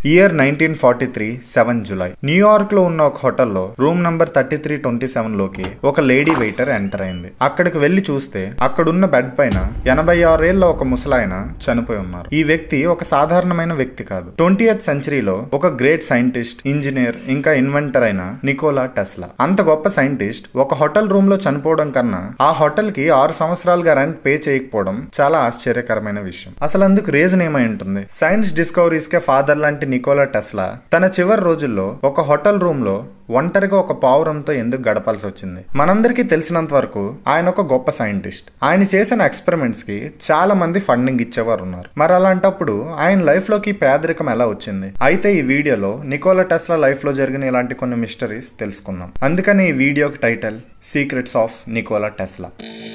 Year 1943 7 July New York లో ఉన్న ఒక హోటల్లో రూమ్ నంబర్ 3327 లోకి ఒక లేడీ వెయిటర్ ఎంటర్ అయింది. అక్కడికి వెళ్లి చూస్తే అక్కడున్న బెడ్ పైన 86 ఏళ్ల ఒక ముసలాయన చనిపోయి ఉన్నారు. ఈ వ్యక్తి ఒక సాధారణమైన వ్యక్తి కాదు. 20th సెంచరీలో ఒక గ్రేట్ సైంటిస్ట్, ఇంజనీర్ ఇంకా ఇన్వెంటర్ అయిన నికోలా టెస్లా. అంత గొప్ప సైంటిస్ట్ ఒక హోటల్ రూమ్ లో చనిపోవడం కన్నా ఆ హోటల్ కి 6 సంవత్సరాలుగా రెంట్ పే చేయకపోవడం చాలా ఆశ్చర్యకరమైన విషయం. అసలు అందుకు రీజన్ ఏమై ఉంటుంది? సైన్స్ డిస్కవరీస్ కే ఫాదర్ లాంటి నికోలా టెస్లా తన చివరి రోజుల్లో ఒక హోటల్ రూమ్ లో ఒంటరిగా ఒక పావురంతో ఎందుకు గడపాల్సి వచ్చింది? మనందరికీ తెలిసినంత వరకు ఆయన ఒక గొప్ప సైంటిస్ట్. ఆయన చేసిన ఎక్స్పెరిమెంట్స్ కి చాలా మంది ఫండింగ్ ఇచ్చేవారు ఉన్నారు. మరి అలాంటప్పుడు ఆయన లైఫ్ లోకి పేదరికం ఎలా వచ్చింది? అయితే ఈ వీడియోలో నికోలా టెస్లా లైఫ్ లో జరిగిన ఇలాంటి కొన్ని మిస్టరీస్ తెలుసుకుందాం. అందుకని ఈ వీడియోకి title secrets of Nikola Tesla.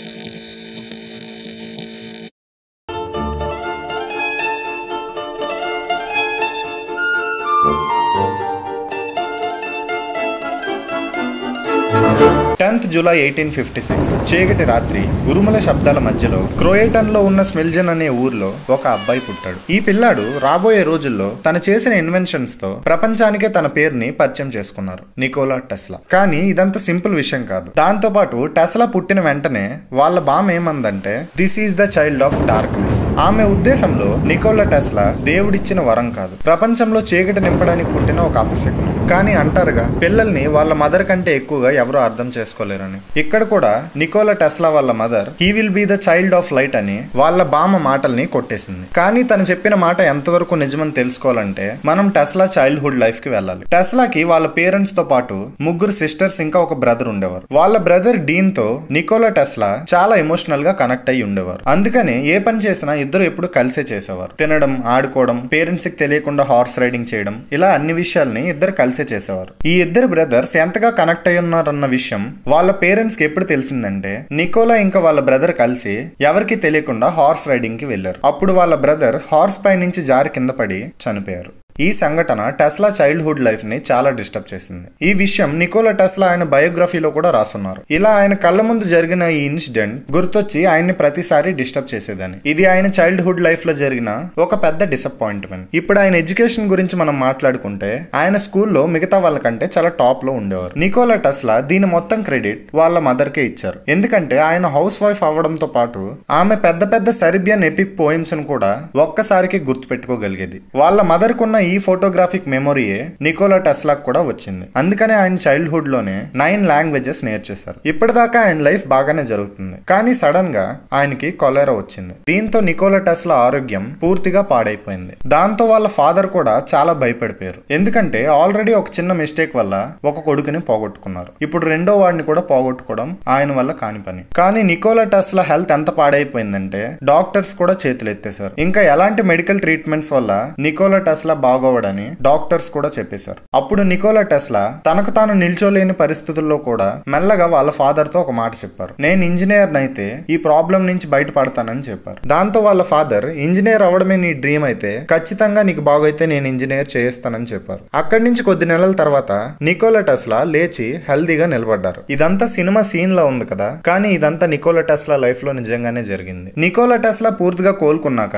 July 1856 చీకటి రాత్రి ఉరుముల శబ్దాల మధ్యలో క్రోయేటన్ లో ఉన్న స్మెల్జన్ అనే ఊర్లో ఒక అబ్బాయి పుట్టాడు. ఈ పిల్లాడు రాబోయే రోజుల్లో తను చేసిన ఇన్వెన్షన్స్ తో ప్రపంచానికే తన పేరుని పరిచయం చేసుకున్నారు, నికోలా టెస్లా. కానీ ఇదంతా సింపుల్ విషయం కాదు. దాంతో పాటు టెస్లా పుట్టిన వెంటనే వాళ్ళ బామ్మ ఏమందంటే, this is the child of darkness. ఆమె ఉద్దేశంలో నికోలా టెస్లా దేవుడిచ్చిన వరం కాదు, ప్రపంచంలో చీకటి నింపడానికి పుట్టిన ఒక అపశకునం. కానీ అంటారుగా, పిల్లల్ని వాళ్ళ మదర్ కంటే ఎక్కువగా ఎవరు అర్థం చేసుకోలేరని. ఇక్కడ కూడా నికోలా టెస్లా వాళ్ళ mother he will be the child of light అని వాళ్ళ బామ్మ మాటల్ని కొట్టేసింది. కానీ తను చెప్పిన మాట ఎంతవరకు నిజమని తెలుసుకోవాలంటే మనం టెస్లా చైల్డ్హుడ్ లైఫ్ కి వెళ్ళాలి. టెస్లాకి వాళ్ళ పేరెంట్స్ తో పాటు 3 సిస్టర్స్ ఇంకా ఒక బ్రదర్ ఉండేవారు. వాళ్ళ బ్రదర్ డీన్ తో నికోలా టెస్లా చాలా ఎమోషనల్ గా కనెక్ట్ అయ్యి ఉండేవారు. అందుకని ఏ పని చేసినా ఇద్దరు ఎప్పుడు కలిసే చేసేవారు. తినడం, ఆడుకోవడం, పేరెంట్స్ కి తెలియకుండా హార్స్ రైడింగ్ చేయడం, ఇలా అన్ని విషయాల్ని ఇద్దరు కలిసే చేసేవారు. ఈ ఇద్దరు బ్రదర్స్ ఎంతగా కనెక్ట్ అయ్యి ఉన్నారన్న విషయం వాళ్ళ పేరెంట్స్ కి ఎప్పుడు తెలిసిందంటే, నికోలా ఇంకా వాళ్ళ బ్రదర్ కలిసి ఎవరికి తెలియకుండా హార్స్ రైడింగ్ కి వెళ్లారు. అప్పుడు వాళ్ళ బ్రదర్ హార్స్ పై నుంచి జారి కింద పడి చనిపోయారు. ఈ సంఘటన టెస్లా చైల్డ్హుడ్ లైఫ్ ని చాలా డిస్టర్బ్ చేసింది. ఈ విషయం నికోలా టెస్లా ఆయన బయోగ్రఫీలో కూడా రాసున్నారు. ఇలా ఆయన కళ్ళ ముందు జరిగిన ఈ ఇన్సిడెంట్ గుర్తొచ్చి ఆయన్ని ప్రతిసారి డిస్టర్బ్ చేసేదని. ఇది ఆయన చైల్డ్హుడ్ లైఫ్ లో జరిగిన ఒక పెద్ద డిసప్పాయింట్మెంట్. ఇప్పుడు ఆయన ఎడ్యుకేషన్ గురించి మనం మాట్లాడుకుంటే, ఆయన స్కూల్లో మిగతా వాళ్ళకంటే చాలా టాప్ లో ఉండేవారు. నికోలా టెస్లా దీని మొత్తం క్రెడిట్ వాళ్ళ మదర్ కే ఇచ్చారు. ఎందుకంటే ఆయన హౌస్ వైఫ్ అవ్వడంతో పాటు ఆమె పెద్ద పెద్ద సెర్బియన్ ఎపిక్ పోయిమ్స్ ను కూడా ఒక్కసారికి గుర్తు పెట్టుకోగలిగేది. వాళ్ళ మదర్ కున్న ఈ ఫోటోగ్రాఫిక్ మెమొరీయే నికోలా టెస్లాకు కూడా వచ్చింది. అందుకనే ఆయన చైల్డ్హుడ్ లోనే 9 లాంగ్వేజెస్ నేర్చేశారు. ఇప్పటిదాకా ఆయన లైఫ్ బాగానే జరుగుతుంది. కానీ సడన్ గా ఆయనకి కొలెరా వచ్చింది. దీంతో నికోలా టెస్లా ఆరోగ్యం పూర్తిగా పాడైపోయింది. దాంతో వాళ్ళ ఫాదర్ కూడా చాలా భయపడిపోయారు. ఎందుకంటే ఆల్రెడీ ఒక చిన్న మిస్టేక్ వల్ల ఒక కొడుకుని పోగొట్టుకున్నారు. ఇప్పుడు రెండో వాడిని కూడా పోగొట్టుకోవడం ఆయన వల్ల కాని పని. కానీ నికోలా టెస్లా హెల్త్ ఎంత పాడైపోయిందంటే డాక్టర్స్ కూడా చేతులు ఎత్తేశారు. ఇంకా ఎలాంటి మెడికల్ ట్రీట్మెంట్స్ వల్ల నికోలా టెస్లా బాగోవడని డాక్టర్స్ కూడా చెప్పేశారు. అప్పుడు నికోలా టెస్లా తనకు తాను నిల్చోలేని పరిస్థితుల్లో కూడా మెల్లగా వాళ్ళ ఫాదర్ తో ఒక మాట చెప్పారు, నేను ఇంజనీర్ నైతే ఈ ప్రాబ్లం నుంచి బయటపడతానని చెప్పారు. దాంతో వాళ్ళ ఫాదర్, ఇంజనీర్ అవ్వడమే నీ డ్రీమ్ అయితే ఖచ్చితంగా నీకు బాగైతే నేను ఇంజనీర్ చేయిస్తానని చెప్పారు. అక్కడి నుంచి కొద్ది నెలల తర్వాత నికోలా టెస్లా లేచి హెల్దీగా నిలబడ్డారు. ఇదంతా సినిమా సీన్ లో ఉంది కదా, కానీ ఇదంతా నికోలా టెస్లా లైఫ్ లో నిజంగానే జరిగింది. నికోలా టెస్లా పూర్తిగా కోలుకున్నాక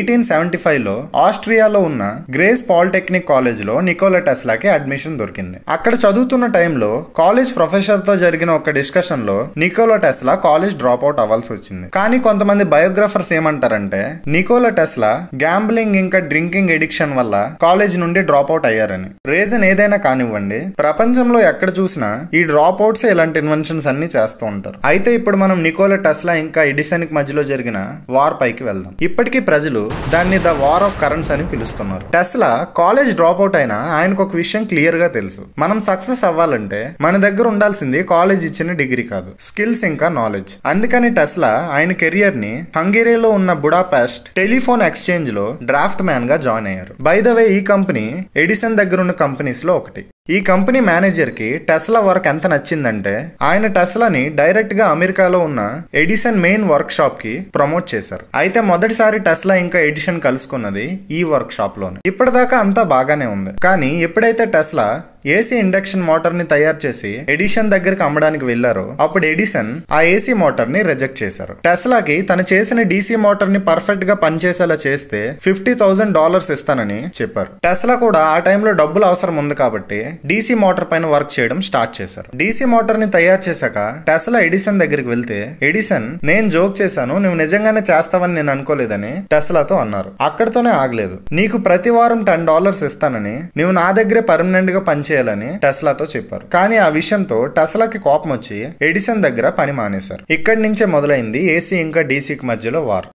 1875 లో ఆస్ట్రియాలో ఉన్న గ్రేస్ పాలిటెక్నిక్ కాలేజ్ లో నికోలా టెస్లాకి అడ్మిషన్ దొరికింది. అక్కడ చదువుతున్న టైంలో కాలేజ్ ప్రొఫెసర్ తో జరిగిన ఒక డిస్కషన్ లో Nikola Tesla college drop out అవ్వాల్సి వచ్చింది. కానీ కొంతమంది బయోగ్రాఫర్స్ ఏమంటారంటే, నికోలా టెస్లా గ్యాంబ్లింగ్ ఇంకా డ్రింకింగ్ ఎడిక్షన్ వల్ల కాలేజ్ నుండి డ్రాప్ అవుట్ అయ్యారని. రీజన్ ఏదైనా కానివ్వండి, ప్రపంచంలో ఎక్కడ చూసినా ఈ డ్రాప్ అవుట్స్ ఇలాంటి ఇన్వెన్షన్స్ అన్ని చేస్తూ ఉంటారు. అయితే ఇప్పుడు మనం నికోలా టెస్లా ఇంకా ఎడిసన్ కి మధ్యలో జరిగిన వార్ పైకి వెళ్దాం. ఇప్పటికీ ప్రజలు దాన్ని ద వార్ ఆఫ్ కరెంట్స్ అని పిలుస్తున్నారు. టెస్లా కాలేజ్ డ్రాప్ అవుట్ అయినా ఆయనకు ఒక విషయం క్లియర్ గా తెలుసు, మనం సక్సెస్ అవ్వాలంటే మన దగ్గర ఉండాల్సింది కాలేజ్ ఇచ్చిన డిగ్రీ కాదు, స్కిల్స్ ఇంకా నాలెడ్జ్. అందుకని టెస్లా ఆయన కెరియర్ ని హంగేరీలో ఉన్న బుడాపెస్ట్ టెలిఫోన్ ఎక్స్చేంజ్ లో డ్రాఫ్ట్ మ్యాన్ గా జాయిన్ అయ్యారు. బై ద వే, ఈ కంపెనీ ఎడిసన్ దగ్గర ఉన్న కంపెనీస్ లో ఒకటి. ఈ కంపెనీ మేనేజర్ కి టెస్లా వర్క్ ఎంత నచ్చిందంటే ఆయన టెస్లాని డైరెక్ట్ గా అమెరికాలో ఉన్న ఎడిసన్ మెయిన్ వర్క్ షాప్ కి ప్రమోట్ చేశారు. అయితే మొదటిసారి టెస్లా ఇంకా ఎడిసన్ కలుసుకున్నది ఈ వర్క్ షాప్ లోనే. ఇప్పటిదాకా అంతా బాగానే ఉంది. కానీ ఎప్పుడైతే టెస్లా ఏసీ ఇండక్షన్ మోటార్ ని తయారు చేసి ఎడిసన్ దగ్గరికి అమ్మడానికి వెళ్లారో అప్పుడు ఎడిసన్ ఆ ఏసీ మోటార్ ని రిజెక్ట్ చేశారు. టెస్లాకి తను చేసిన డీసీ మోటార్ ని పర్ఫెక్ట్ గా పనిచేసేలా చేస్తే $50,000 ఇస్తానని చెప్పారు. టెస్లా కూడా ఆ టైంలో డబ్బులు అవసరం ఉంది కాబట్టి డీసీ మోటార్ పైన వర్క్ చేయడం స్టార్ట్ చేశారు. డీసీ మోటార్ ని తయారు చేశాక టెస్లా ఎడిసన్ దగ్గరికి వెళ్తే ఎడిసన్, నేను జోక్ చేశాను, నువ్వు నిజంగానే చేస్తావని నేను అనుకోలేదని టెస్లాతో అన్నారు. అక్కడితోనే ఆగలేదు. నీకు ప్రతి వారం $10 ఇస్తానని, నువ్వు నా దగ్గరే పర్మనెంట్ గా పనిచేయాలని టెస్లాతో చెప్పారు. కానీ ఆ విషయంతో టెస్లాకి కోపం వచ్చి ఎడిసన్ దగ్గర పని మానేశారు. ఇక్కడి నుంచే మొదలైంది ఏసీ ఇంకా డీసీకి మధ్యలో వార్.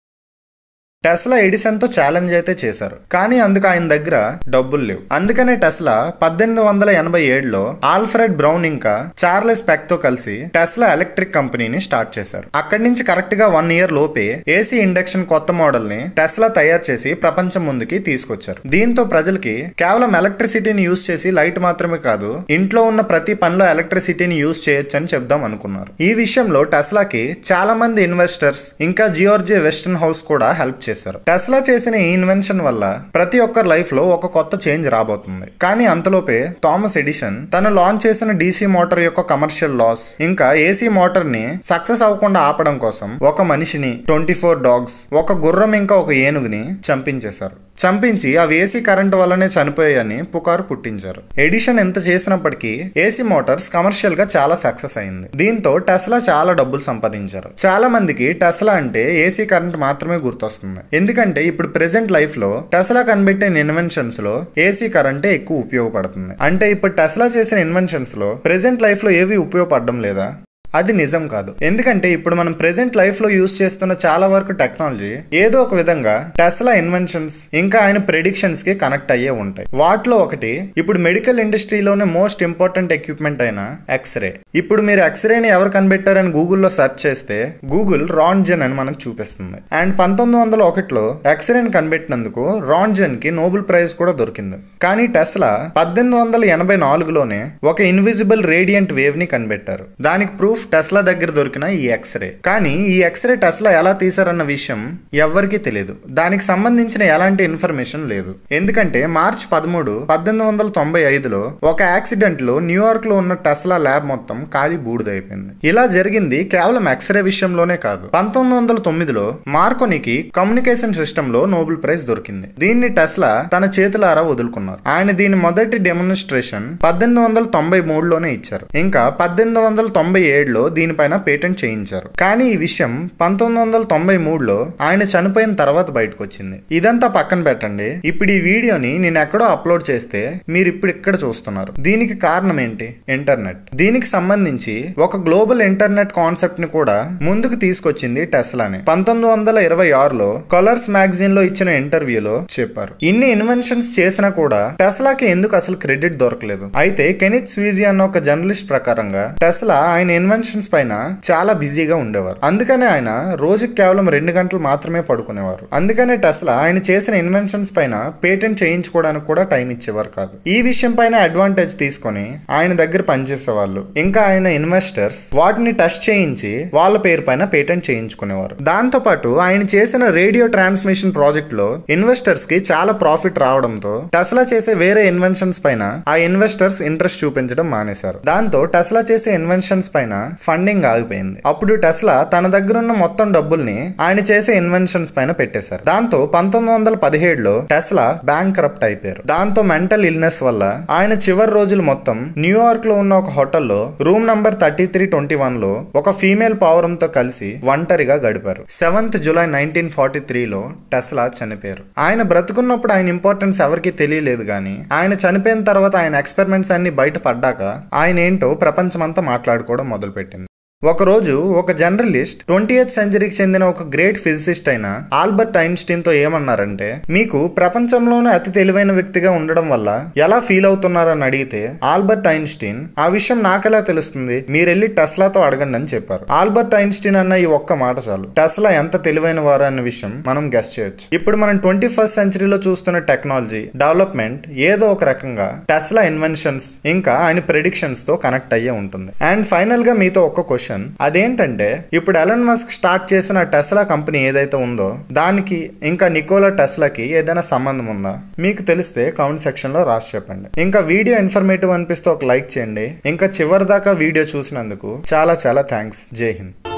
టెస్లా ఎడిసన్ తో ఛాలెంజ్ అయితే చేశారు, కానీ అందుకు ఆయన దగ్గర డబ్బులు లేవు. అందుకనే టెస్లా 1887లో ఆల్ఫ్రెడ్ బ్రౌన్ ఇంకా చార్లెస్ పెక్ తో కలిసి టెస్లా ఎలక్ట్రిక్ కంపెనీని స్టార్ట్ చేశారు. అక్కడి నుంచి కరెక్ట్ గా 1 year లోపే ఏసీ ఇండక్షన్ కొత్త మోడల్ ని టెస్లా తయారు చేసి ప్రపంచం ముందుకి తీసుకొచ్చారు. దీంతో ప్రజలకి కేవలం ఎలక్ట్రిసిటీని యూజ్ చేసి లైట్ మాత్రమే కాదు, ఇంట్లో ఉన్న ప్రతి పనిలో ఎలక్ట్రిసిటీని యూజ్ చేయొచ్చు అని చెప్దాం అనుకున్నారు. ఈ విషయంలో టెస్లాకి చాలా మంది ఇన్వెస్టర్స్ ఇంకా జియోర్జే వెస్టన్ హౌస్ కూడా హెల్ప్ చేశారు. టెస్లా చేసిన ఈ ఇన్వెన్షన్ వల్ల ప్రతి ఒక్కరి లైఫ్ లో ఒక కొత్త చేంజ్ రాబోతుంది. కానీ అంతలోపే థామస్ ఎడిసన్ తను లాంచ్ చేసిన డీసీ మోటార్ యొక్క కమర్షియల్ లాస్ ఇంకా ఏసీ మోటార్ ని సక్సెస్ అవ్వకుండా ఆపడం కోసం ఒక మనిషిని, 24 dogs, ఒక గుర్రం ఇంకా ఒక ఏనుగుని చంపించేశారు. చంపించి అవి ఏసీ కరెంట్ వల్లనే చనిపోయాయని పుకారు పుట్టించారు. ఎడిసన్ ఎంత చేసినప్పటికీ ఏసీ మోటార్స్ కమర్షియల్ గా చాలా సక్సెస్ అయింది. దీంతో టెస్లా చాలా డబ్బులు సంపాదించారు. చాలా మందికి టెస్లా అంటే ఏసీ కరెంట్ మాత్రమే గుర్తొస్తుంది. ఎందుకంటే ఇప్పుడు ప్రెసెంట్ లైఫ్ లో టెస్లా కనిపెట్టిన ఇన్వెన్షన్స్ లో ఏసీ కరెంటే ఎక్కువ ఉపయోగపడుతుంది. అంటే ఇప్పుడు టెస్లా చేసిన ఇన్వెన్షన్స్ లో ప్రెసెంట్ లైఫ్ లో ఏవి ఉపయోగపడడం లేదా? అది నిజం కాదు. ఎందుకంటే ఇప్పుడు మనం ప్రెసెంట్ లైఫ్ లో యూజ్ చేస్తున్న చాలా వరకు టెక్నాలజీ ఏదో ఒక విధంగా టెస్లా ఇన్వెన్షన్స్ ఇంకా ఆయన ప్రెడిక్షన్స్ కి కనెక్ట్ అయ్యే ఉంటాయి. వాటిలో ఒకటి ఇప్పుడు మెడికల్ ఇండస్ట్రీలోనే మోస్ట్ ఇంపార్టెంట్ ఎక్విప్మెంట్ అయిన ఎక్స్రే. ఇప్పుడు మీరు ఎక్స్రేని ఎవరు కనిపెట్టారని గూగుల్లో సెర్చ్ చేస్తే గూగుల్ రాంట్జెన్ అని మనకు చూపిస్తుంది. అండ్ 1901లో ఎక్స్రేని కనిపెట్టినందుకు రాంట్జెన్ కి నోబెల్ ప్రైజ్ కూడా దొరికింది. కానీ టెస్లా 1884లోనే ఒక ఇన్విజిబుల్ రేడియంట్ వేవ్ ని కనిపెట్టారు. దానికి ప్రూఫ్ టెస్లా దగ్గర దొరికిన ఈ ఎక్స్రే. కానీ ఈ ఎక్స్రే టెస్లా ఎలా తీశారన్న విషయం ఎవ్వరికీ తెలియదు. దానికి సంబంధించిన ఎలాంటి ఇన్ఫర్మేషన్ లేదు. ఎందుకంటే మార్చ్ 13, 1895లో ఒక యాక్సిడెంట్ లో న్యూయార్క్ లో ఉన్న టెస్లా ల్యాబ్ మొత్తం కాలి బూడిదైపోయింది. ఇలా జరిగింది కేవలం ఎక్స్రే విషయంలోనే కాదు. 1909లో మార్కోనికి కమ్యూనికేషన్ సిస్టమ్ లో నోబెల్ ప్రైజ్ దొరికింది. దీన్ని టెస్లా తన చేతులారా వదులుకున్నారు. ఆయన దీని మొదటి డెమోన్స్ట్రేషన్ 1893లోనే ఇచ్చారు. ఇంకా 1897లో దీనిపైన పేటెంట్ చేయించారు. కానీ ఈ విషయం 1993లో ఆయన చనిపోయిన తర్వాత బయటకు వచ్చింది. ఇదంతా పక్కన పెట్టండి. ఇప్పుడు ఈ వీడియోని నేను ఎక్కడో అప్లోడ్ చేస్తే మీరు ఇప్పుడు ఇక్కడ చూస్తున్నారు. దీనికి కారణం ఏంటి? ఇంటర్నెట్. దీనికి సంబంధించి ఒక గ్లోబల్ ఇంటర్నెట్ కాన్సెప్ట్ ని కూడా ముందుకు తీసుకొచ్చింది టెస్లానే. 1926లో కలర్స్ మ్యాగజైన్ లో ఇచ్చిన ఇంటర్వ్యూలో చెప్పారు. ఇన్ని ఇన్వెన్షన్స్ చేసినా కూడా టెస్లాకి ఎందుకు అసలు క్రెడిట్ దొరకలేదు? అయితే కెనిత్ స్వీజీ అన్న ఒక జర్నలిస్ట్ ప్రకారంగా టెస్లా ఆయన ఇన్వెన్షన్స్ పైన చాలా బిజీగా ఉండేవారు. అందుకనే ఆయన రోజుకి కేవలం 2 గంటలు మాత్రమే పడుకునేవారు. అందుకనే టెస్లా ఆయన చేసిన ఇన్వెన్షన్స్ పైన పేటెంట్ చేయించుకోవడానికి కూడా టైం ఇచ్చేవారు కాదు. ఈ విషయం పైన అడ్వాంటేజ్ తీసుకొని ఆయన దగ్గర పనిచేసే వాళ్ళు ఇంకా ఆయన ఇన్వెస్టర్స్ వాటిని టెస్ట్ చేయించి వాళ్ళ పేరు పైన పేటెంట్ చేయించుకునేవారు. దాంతో పాటు ఆయన చేసిన రేడియో ట్రాన్స్మిషన్ ప్రాజెక్ట్ లో ఇన్వెస్టర్స్ కి చాలా ప్రాఫిట్ రావడంతో టెస్లా చేసే వేరే ఇన్వెన్షన్స్ పైన ఆ ఇన్వెస్టర్స్ ఇంట్రెస్ట్ చూపించడం మానేశారు. దాంతో టెస్లా చేసే ఇన్వెన్షన్స్ పైన ఫండింగ్ ఆగిపోయింది. అప్పుడు టెస్లా తన దగ్గర ఉన్న మొత్తం డబ్బుల్ని ఆయన చేసే ఇన్వెన్షన్స్ పైన పెట్టేశారు. దాంతో 1917లో టెస్లా బ్యాంక్ కరప్ట్ అయిపోయారు. దాంతో మెంటల్ ఇల్నెస్ వల్ల ఆయన చివరి రోజులు మొత్తం న్యూయార్క్ లో ఉన్న ఒక హోటల్లో రూమ్ నంబర్ 3321లో ఒక ఫీమేల్ పావురంతో కలిసి ఒంటరిగా గడిపారు. 7th July 1943లో టెస్లా చనిపోయారు. ఆయన బ్రతుకున్నప్పుడు ఆయన ఇంపార్టెన్స్ ఎవరికి తెలియలేదు. గానీ ఆయన చనిపోయిన తర్వాత ఆయన ఎక్స్పెరిమెంట్స్ అన్ని బయట పడ్డాక ఆయన ఏంటో ప్రపంచమంతా మాట్లాడుకోవడం మొదలుపెట్టింది. ఒకరోజు ఒక జర్నలిస్ట్ 20th centuryకి చెందిన ఒక గ్రేట్ ఫిజిసిస్ట్ అయిన ఆల్బర్ట్ ఐన్స్టీన్ తో ఏమన్నారంటే, మీకు ప్రపంచంలోనే అతి తెలివైన వ్యక్తిగా ఉండడం వల్ల ఎలా ఫీల్ అవుతున్నారని అడిగితే ఆల్బర్ట్ ఐన్స్టీన్, ఆ విషయం నాకెలా తెలుస్తుంది, మీరెళ్ళి టెస్లాతో అడగండి అని చెప్పారు. ఆల్బర్ట్ ఐన్స్టీన్ అన్న ఈ ఒక్క మాట చాలు టెస్లా ఎంత తెలివైన వారు అన్న విషయం మనం గెస్ చేయొచ్చు. ఇప్పుడు మనం 21st centuryలో చూస్తున్న టెక్నాలజీ డెవలప్మెంట్ ఏదో ఒక రకంగా టెస్లా ఇన్వెన్షన్స్ ఇంకా ఆయన ప్రెడిక్షన్స్ తో కనెక్ట్ అయ్యే ఉంటుంది. అండ్ ఫైనల్ గా మీతో ఒక క్వశ్చన్ క్వశ్చన్. అదేంటంటే ఇప్పుడు ఎలన్ మస్క్ స్టార్ట్ చేసిన టెస్లా కంపెనీ ఏదైతే ఉందో దానికి ఇంకా నికోలా టెస్లాకి ఏదైనా సంబంధం ఉందా? మీకు తెలిస్తే కామెంట్ సెక్షన్ లో రాసి చెప్పండి. ఇంకా వీడియో ఇన్ఫర్మేటివ్ అనిపిస్తే ఒక లైక్ చేయండి. ఇంకా చివరి దాకా వీడియో చూసినందుకు చాలా చాలా థ్యాంక్స్. జై హింద్.